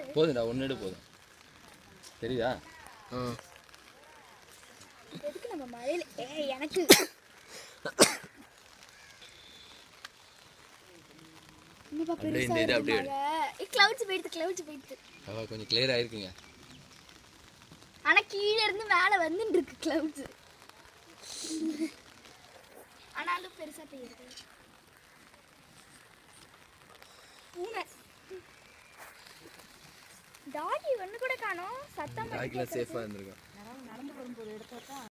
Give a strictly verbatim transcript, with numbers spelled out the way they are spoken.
போதும்டா ஒன்று எடு போதும் தெரியுதா எதுக்கு நம்ம மழையில ஏய் எனக்கு இன்னைக்கு அப்படியே இந்த இது அப்படியே எடு. கிளவுட்ஸ் போயிடுது கிளவுட்ஸ் போயிடுது அவ கொஞ்சம் கிளியர் ஆயிருக்குங்க ஆனா கீழே இருந்து மேலே வந்துட்டு இருக்கு கிளவுட்ஸ் ஆனாலும் பெருசா பெய்யுது பூனை டாகி ஒன்று கூட காணோம் சத்தம் டாகிலாம் சேஃபாக இருந்திருக்கும் நடந்து வரும்போது எடுத்தா